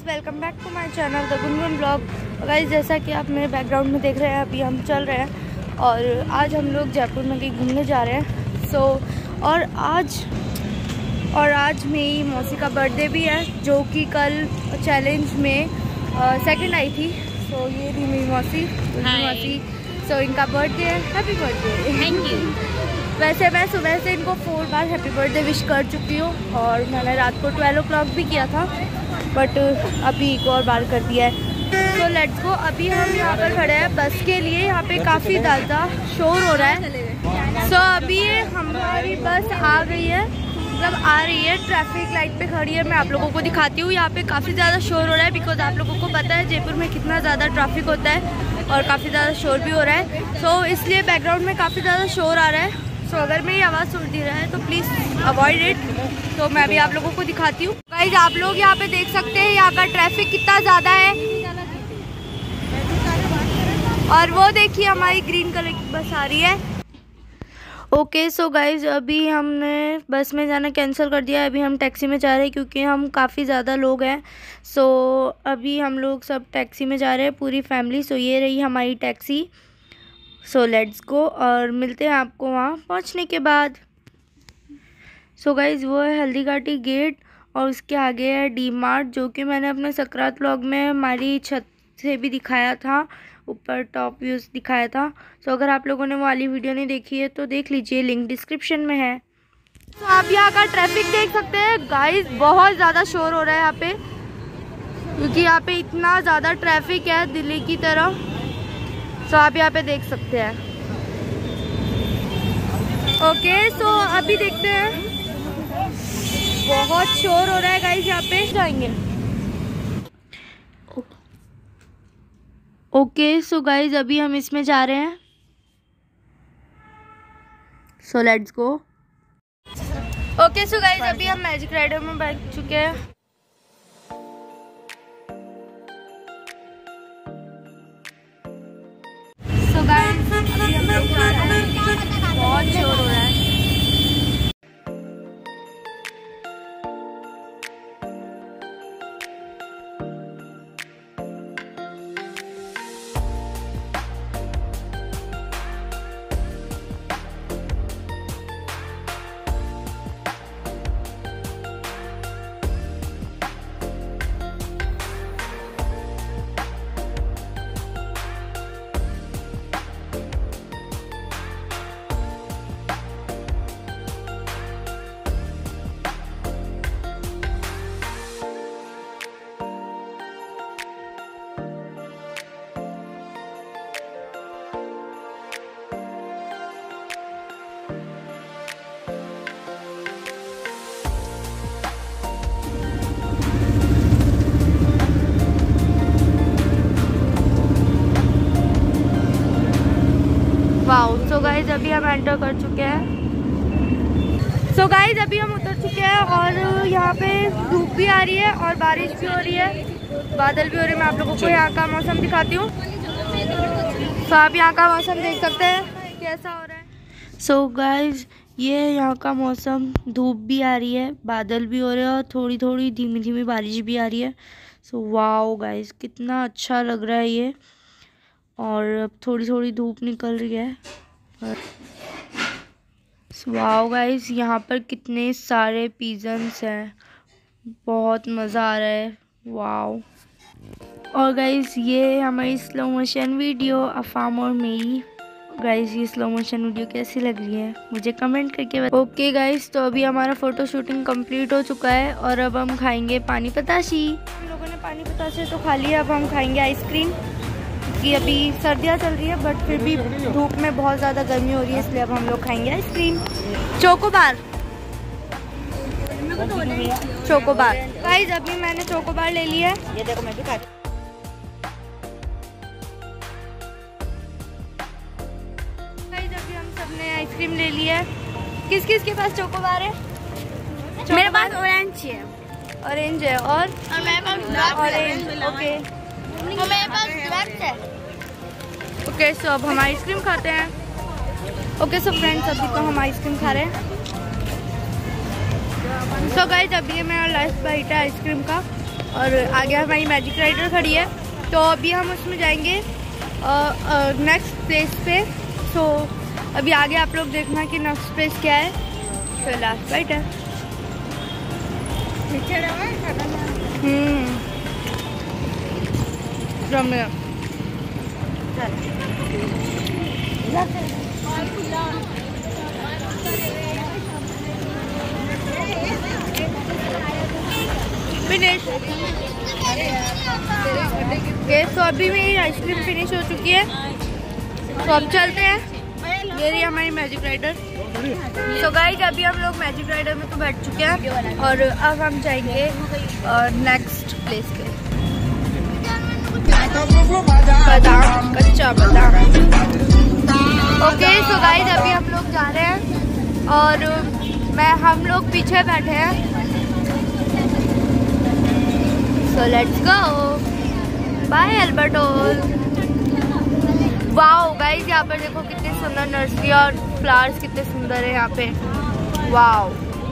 Welcome back to my channel the Gungun blog. Guys, जैसा कि आप मेरे बैकग्राउंड में देख रहे हैं, अभी हम चल रहे हैं और आज हम लोग जयपुर में कहीं घूमने जा रहे हैं। और आज मेरी मौसी का बर्थडे भी है, जो कि कल चैलेंज में सेकंड आई थी। ये थी मेरी मौसी। इनका बर्थडे है। Happy birthday. Thank you. वैसे मैं सुबह से इनको 4 बार हैप्पी बर्थडे विश कर चुकी हूँ और मैंने रात को 12 o'clock भी किया था, बट अभी एक और बार कर दिया है। तो लेट्स गो। अभी हम यहाँ पर खड़े हैं बस के लिए। यहाँ पे काफ़ी ज़्यादा शोर हो रहा है। अभी हमारी बस आ गई है, मतलब आ रही है, ट्रैफिक लाइट पे खड़ी है। मैं आप लोगों को दिखाती हूँ। यहाँ पे काफ़ी ज़्यादा शोर हो रहा है, बिकॉज आप लोगों को पता है जयपुर में कितना ज़्यादा ट्रैफिक होता है और काफ़ी ज़्यादा शोर भी हो रहा है। इसलिए बैकग्राउंड में काफ़ी ज़्यादा शोर आ रहा है। अगर मेरी आवाज़ सुन दी रहा है तो प्लीज़ अवॉइड इट। तो मैं अभी आप लोगों को दिखाती हूँ। गाइस, आप लोग यहाँ पे देख सकते हैं यहाँ का ट्रैफिक कितना ज़्यादा है। और वो देखिए हमारी ग्रीन कलर की बस आ रही है। ओके, सो गाइज, अभी हमने बस में जाना कैंसिल कर दिया है। अभी हम टैक्सी में जा रहे हैं क्योंकि हम काफ़ी ज़्यादा लोग हैं। अभी हम लोग सब टैक्सी में जा रहे हैं, पूरी फैमिली। ये रही हमारी टैक्सी। लेट्स गो और मिलते हैं आपको वहाँ पहुँचने के बाद। गाइज, वो है हल्दीघाटी गेट और उसके आगे है डी मार्ट, जो कि मैंने अपने सक्रात व्लॉग में हमारी छत से भी दिखाया था, ऊपर टॉप व्यूज़ दिखाया था। अगर आप लोगों ने वो वाली वीडियो नहीं देखी है तो देख लीजिए, लिंक डिस्क्रिप्शन में है। आप यहाँ का ट्रैफिक देख सकते हैं गाइज, बहुत ज़्यादा शोर हो रहा है यहाँ पे, क्योंकि यहाँ पे इतना ज़्यादा ट्रैफिक है दिल्ली की तरह। आप यहाँ पे देख सकते हैं। ओके, अभी देखते हैं। बहुत शोर हो रहा है गाइस, यहाँ पे जाएंगे। ओके, गाइस, अभी हम इसमें जा रहे हैं। Let's go. ओके, गाइस, अभी हम मैजिक राइडर में बैठ चुके हैं। गाइस, अभी हम लोग जा रहे हैं। बहुत शोर हो रहा है। वाओ, गाइज, अभी हम एंटर कर चुके हैं। गाइज, अभी हम उतर चुके हैं और यहाँ पे धूप भी आ रही है और बारिश भी हो रही है, बादल भी हो रहे हैं। मैं आप लोगों को यहाँ का मौसम दिखाती हूँ। आप यहाँ का मौसम देख सकते हैं कैसा हो रहा है। गाइज, ये है यहाँ का मौसम। धूप भी आ रही है, बादल भी हो रहे हैं और थोड़ी थोड़ी धीमी धीमी बारिश भी आ रही है। वाओ गाइज, कितना अच्छा लग रहा है ये। और अब थोड़ी थोड़ी धूप निकल रही है। वाओ गाइस, यहाँ पर कितने सारे पिजन्स हैं, बहुत मज़ा आ रहा है। वाओ। और गाइस, ये हमारी स्लो मोशन वीडियो अफाम और मेरी। गाइस, ये स्लो मोशन वीडियो कैसी लग रही है मुझे कमेंट करके बताओ। ओके गाइस, तो अभी हमारा फ़ोटो शूटिंग कंप्लीट हो चुका है और अब हम खाएंगे पानी पताशी। हम लोगों ने पानी पताशी तो खा लिया, अब हम खाएंगे आइसक्रीम, कि अभी सर्दियाँ चल रही है बट फिर भी धूप में बहुत ज़्यादा गर्मी हो रही है, इसलिए अब हम लोग खाएंगे आइसक्रीम। चोकोबार। गाइस, अभी मैंने चोकोबार ले लिया है। ये देखो, मैं भी खाती। गाइस, अभी हम सब ने आइसक्रीम ले लिया है। किस किस के पास चोकोबार है? मेरे पास ऑरेंज है। ऑरेंज है और मेरे पास ऑरेंज। ओके, मेरे पास ब्लैक है। ओके, अब हम आइसक्रीम खाते हैं। ओके, फ्रेंड्स, अभी तो हम आइसक्रीम खा रहे हैं। गाइस, अभी ये मेरा लास्ट बाइट है आइसक्रीम का। और आगे हमारी मैजिक राइडर खड़ी है, तो अभी हम उसमें जाएंगे नेक्स्ट प्लेस पे। तो अभी आगे आप लोग देखना कि नेक्स्ट प्लेस क्या है। तो लास्ट राइट है। फिनिश। तो अभी मेरी आइसक्रीम फिनिश हो चुकी है, तो अब चलते हैं। ये रही हमारी मैजिक राइडर। सो गाइस अभी हम लोग मैजिक राइडर में तो बैठ चुके हैं और अब हम जाएंगे नेक्स्ट प्लेस पे। बादाम, कच्चा बादाम। ओके सो गाइस अभी हम लोग जा रहे हैं और हम लोग पीछे बैठे हैं। So let's go. बाय अल्बर्टोल। वाओ गाइस यहाँ पर देखो कितनी सुंदर नर्सरी और फ्लावर्स कितने सुंदर है यहाँ पे। वाओ।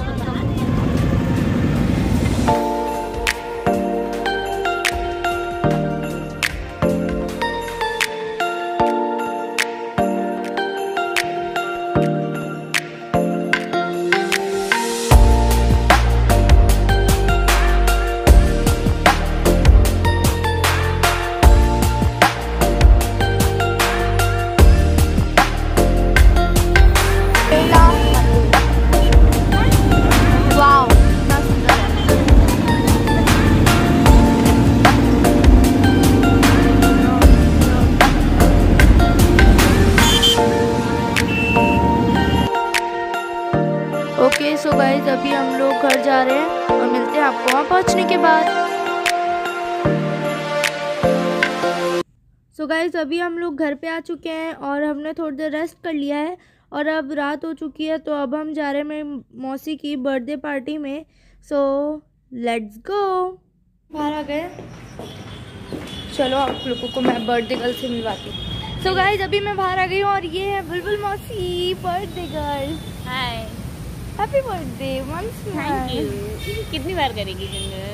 ओके सो गाइस अभी हम लोग घर जा रहे हैं और मिलते हैं आपको वहाँ पहुँचने के बाद। सो गाइस अभी हम लोग घर पे आ चुके हैं और हमने थोड़ी देर रेस्ट कर लिया है और अब रात हो चुकी है, तो अब हम जा रहे हैं मेरी मौसी की बर्थडे पार्टी में। So let's go. बाहर आ गए, चलो आप लोगों को मैं बर्थडे गर्ल से मिलवाती हूँ। सो गाइस अभी मैं बाहर आ गई हूँ और ये है बुलबुल मौसी birthday girl. Hi, happy birthday once more. Thank you. कितनी बार करेगी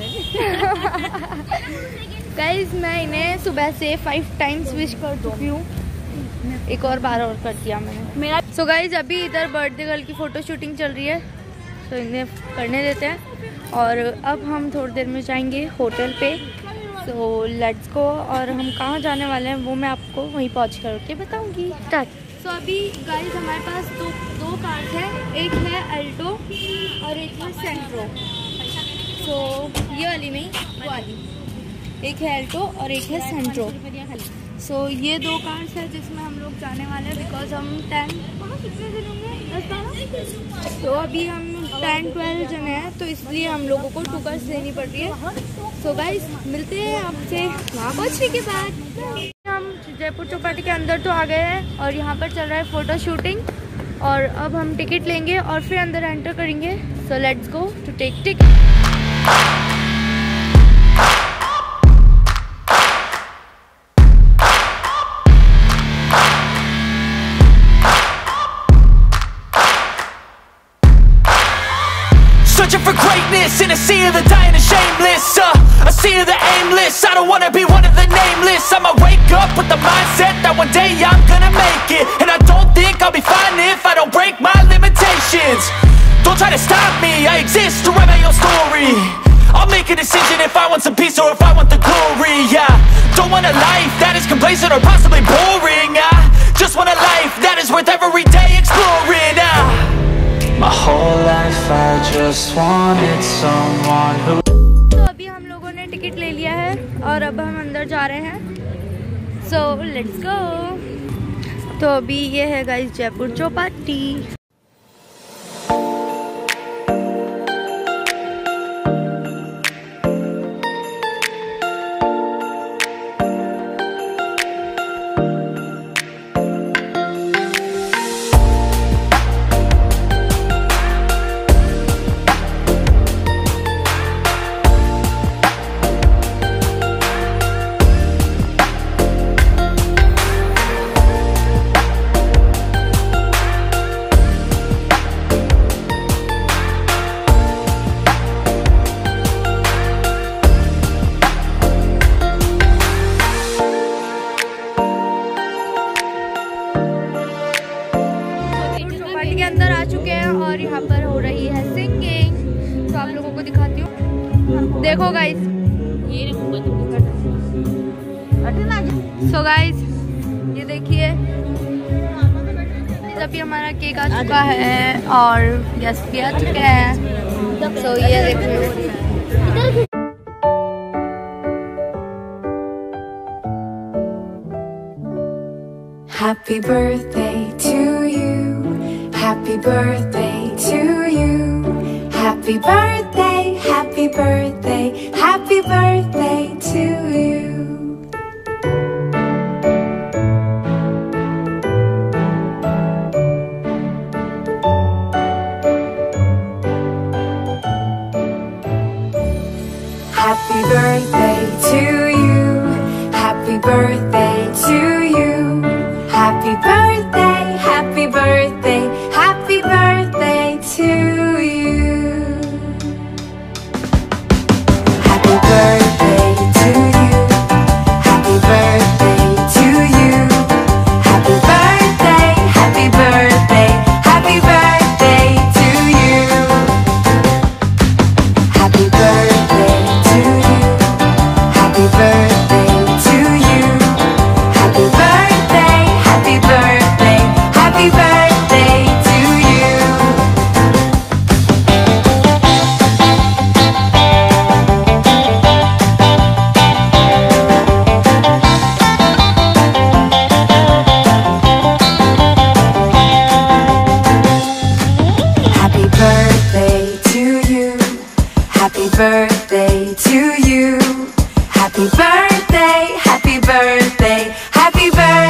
गाइस मैं इन्हें सुबह से 5 टाइम्स विश कर चुकी हूँ, एक और बार और कर दिया मैंने मेरा। सो गाइस अभी इधर बर्थडे गर्ल की फ़ोटो शूटिंग चल रही है, तो इन्हें करने देते हैं और अब हम थोड़ी देर में जाएंगे होटल पे। So let's go. और हम कहाँ जाने वाले हैं वो मैं आपको वहीं पहुँच करके बताऊँगी। स्टार्ट। सो अभी गाइस हमारे पास दो कार्स हैं, एक है अल्टो और एक है सेंट्रो। सो ये वाली नहीं, वो वाली। एक है अल्टो और एक है सेंट्रो। सो ये 2 कार्स है जिसमें हम लोग जाने वाले हैं, बिकॉज हम 10 कितने जन होंगे 10-12, तो अभी हम 10-12 जन हैं, तो इसलिए हम लोगों को 2 कार्स देनी पड़ रही है। सो गाइस मिलते हैं आपसे वहाँ पहुँचने के बाद। हम जयपुर चौपाटी के अंदर तो आ गए हैं और यहाँ पर चल रहा है फ़ोटो शूटिंग और अब हम टिकट लेंगे और फिर अंदर एंटर करेंगे। So let's go to take ticket. Searching for greatness in a sea of the dying and shameless, a sea of the aimless. I don't wanna be one of the nameless. I'ma wake up with the mindset that one day I'm gonna make it, and I don't think I'll be fine if I don't break my limitations. Don't try to stop me, I exist to write my own story. I'll make a decision if I want some peace or if I want the glory. Yeah, don't want a life that is complacent or possibly boring. I just want a life that is worth every day exploring. My whole life I just wanted someone who। तो अभी हम लोगों ने ticket ले लिया है और अब हम अंदर जा रहे हैं। So let's go. तो अभी ये है गाइस जयपुर चौपाटी। हो रही है सिंगिंग, तो आप लोगों को दिखाती हूँ। देखो गाइस, ये सो गाइस ये देखिए, अभी हमारा केक आ चुका है और गेस्ट भी आ चुके हैं। सो ये देखिए, Happy birthday to you. Happy birthday to you. Happy birthday, happy birthday, happy birthday to you. Happy birthday to you. Happy birthday to you. Happy birthday, happy birthday, happy birthday to you. Happy birthday to you. Happy birthday to you. Happy birthday, happy birthday, happy birthday to you. Happy birthday to you. Happy birthday to you. Happy birthday, happy birthday, happy birthday to you. Happy birthday to you. Happy birthday to you. Happy birthday, happy birthday, happy birthday.